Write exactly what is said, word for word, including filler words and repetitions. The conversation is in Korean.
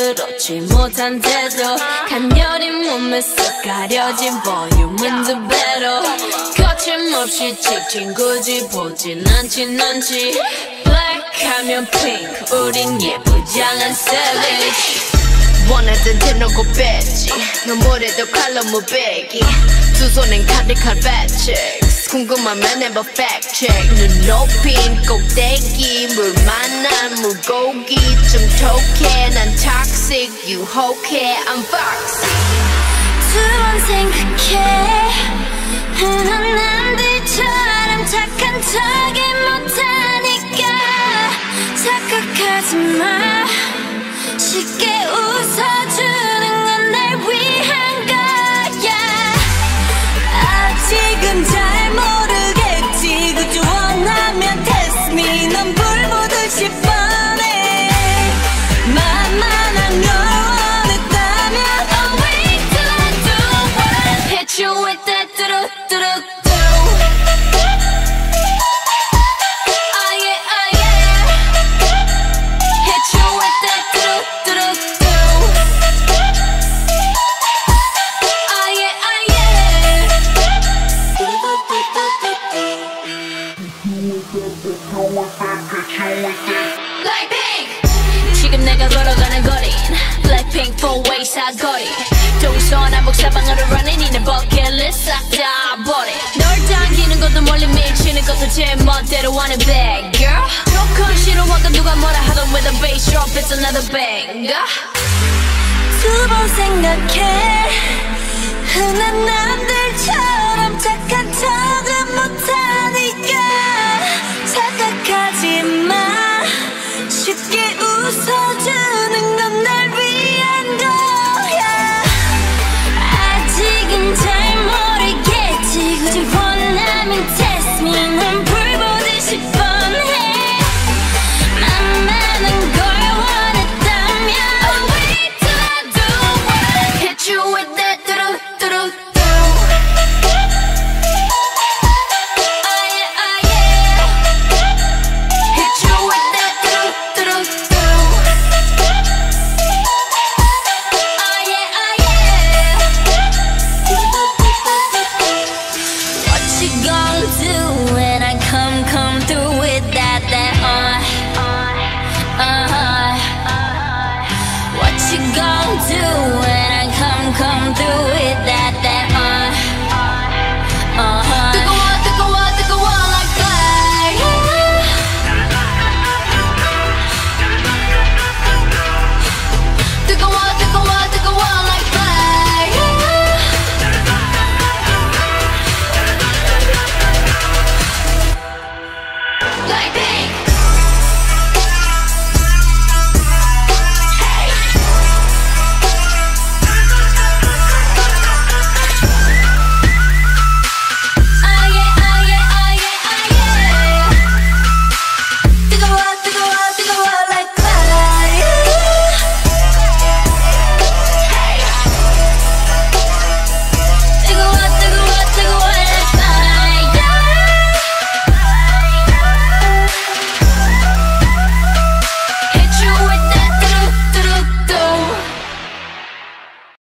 그렇지 못한 태도 간녀린 몸에서 가려진 볼륨은 두 배로 거침없이 찍힌 굳이 보진 않진 않지 Black 하면 pink 우린 예쁘장한 savage 원하던 대놓고 뺐지 너무래도 칼로 무배기 두 손엔 카드칼 배치 궁금하면 never fact check 눈높인 꼭대기 물 만난 물고기 좀 톡해 난 toxic 유혹해 I'm foxy 두 번 생각해 흔한 남들처럼 착한 척이 못하니까 착각하지 마 쉽게 웃어주는 건 날 위한 거야 아직은 잘 모르겠지 그저 원하면 test me 넌 불 보듯이 뻔해 만만한 걸 원했다면 Oh wait till I do what hit you with that 뚜루뚜루 지금 내가 걸어가는 거린 Blackpink four-way 사거리 동서 남북 사방으로 running 이내 버킷리스트 싹 다 버려 널 당기는 것도 멀리 밀치는 것도 제 멋대로 하는 bad girl 조금 싫어하고 누가 뭐라 하던 with a bass drop it's another banger 두 번 생각해 흔한 남들처럼 착한 척은 못하니까 착각하지 마 쉽게 웃어주는 건 날 위한 거야 아직은 잘 모르겠지 굳이 원하면 test me 넌 불 보듯이 뻔해 만만한 걸 원했다면 Oh wait till I do what hit you with that 뚜루뚜루 do when I come, come through